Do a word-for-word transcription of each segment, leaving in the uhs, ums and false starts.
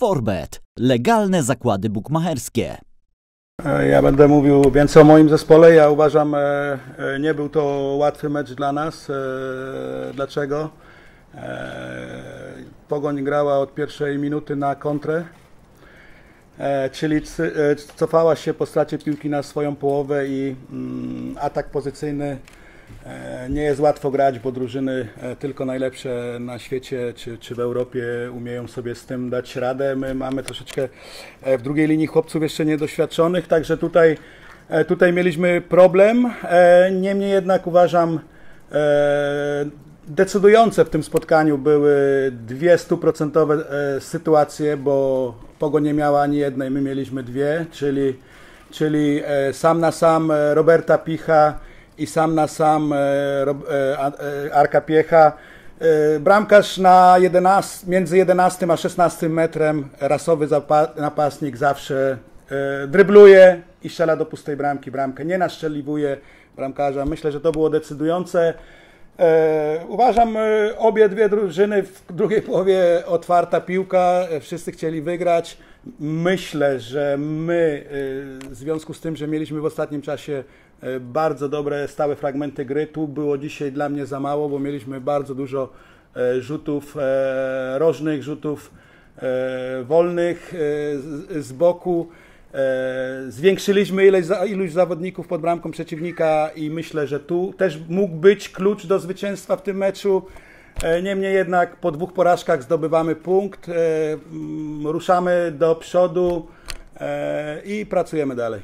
Forbet. Legalne zakłady bukmacherskie. Ja będę mówił więcej o moim zespole. Ja uważam, nie był to łatwy mecz dla nas. Dlaczego? Pogoń grała od pierwszej minuty na kontrę, czyli cofała się po stracie piłki na swoją połowę i atak pozycyjny. Nie jest łatwo grać, bo drużyny tylko najlepsze na świecie czy, czy w Europie umieją sobie z tym dać radę. My mamy troszeczkę w drugiej linii chłopców jeszcze niedoświadczonych, także tutaj, tutaj mieliśmy problem. Niemniej jednak uważam, decydujące w tym spotkaniu były dwie stuprocentowe sytuacje, bo Pogoń nie miała ani jednej, my mieliśmy dwie, czyli, czyli sam na sam Roberta Picha i sam na sam Arka Piecha. Bramkarz na jedenaście, między jedenastym a szesnastym metrem, rasowy napastnik, zawsze drybluje i strzela do pustej bramki bramkę. Nie naszczeliwuje bramkarza. Myślę, że to było decydujące. Uważam, obie dwie drużyny w drugiej połowie otwarta piłka, wszyscy chcieli wygrać. Myślę, że my w związku z tym, że mieliśmy w ostatnim czasie bardzo dobre stałe fragmenty gry, tu było dzisiaj dla mnie za mało, bo mieliśmy bardzo dużo rzutów rożnych, rzutów wolnych z boku. Zwiększyliśmy ilość, ilość zawodników pod bramką przeciwnika i myślę, że tu też mógł być klucz do zwycięstwa w tym meczu. Niemniej jednak po dwóch porażkach zdobywamy punkt, ruszamy do przodu i pracujemy dalej.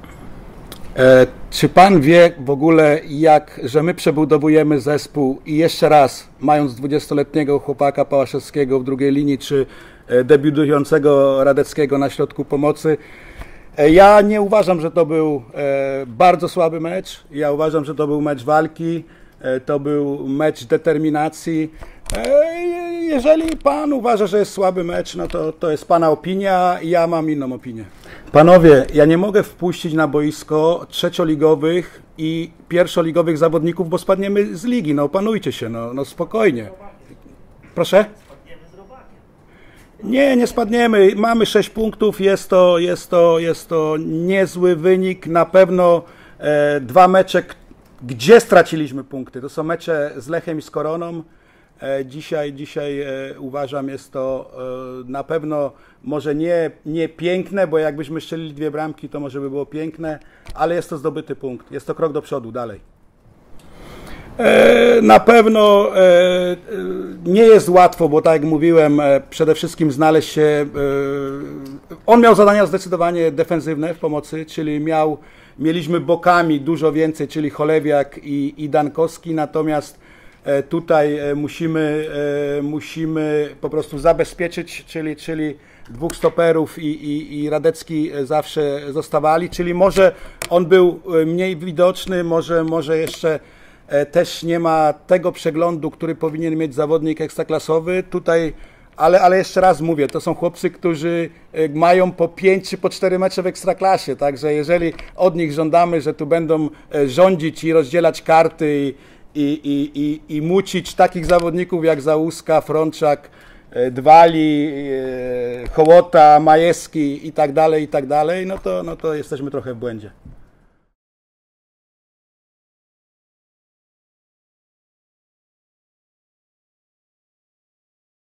Czy pan wie w ogóle, jak, że my przebudowujemy zespół i jeszcze raz, mając dwudziestoletniego chłopaka Pałaszewskiego w drugiej linii, czy debiutującego Radeckiego na środku pomocy, ja nie uważam, że to był bardzo słaby mecz. Ja uważam, że to był mecz walki, to był mecz determinacji. Jeżeli pan uważa, że jest słaby mecz, no to to jest pana opinia, ja mam inną opinię. Panowie, ja nie mogę wpuścić na boisko trzecioligowych i pierwszoligowych zawodników, bo spadniemy z ligi. No opanujcie się, no, no spokojnie. Proszę? Nie, nie spadniemy. Mamy sześć punktów, jest to, jest to, jest to niezły wynik. Na pewno e, dwa mecze, gdzie straciliśmy punkty. To są mecze z Lechem i z Koroną. E, dzisiaj dzisiaj e, uważam, jest to e, na pewno może nie, nie piękne, bo jakbyśmy strzelili dwie bramki, to może by było piękne, ale jest to zdobyty punkt. Jest to krok do przodu, dalej. Na pewno nie jest łatwo, bo tak jak mówiłem, przede wszystkim znaleźć się... On miał zadania zdecydowanie defensywne w pomocy, czyli miał, mieliśmy bokami dużo więcej, czyli Cholewiak i, i Dankowski, natomiast tutaj musimy, musimy po prostu zabezpieczyć, czyli, czyli dwóch stoperów i, i, i Radecki zawsze zostawali, czyli może on był mniej widoczny, może, może jeszcze też nie ma tego przeglądu, który powinien mieć zawodnik ekstraklasowy. Tutaj, ale, ale jeszcze raz mówię, to są chłopcy, którzy mają po pięć czy po cztery mecze w ekstraklasie, także jeżeli od nich żądamy, że tu będą rządzić i rozdzielać karty i, i, i, i, i mucić takich zawodników jak Załuska, Frączak, Dwali, Hołota, Majewski i tak dalej, i tak dalej, no to, no to jesteśmy trochę w błędzie.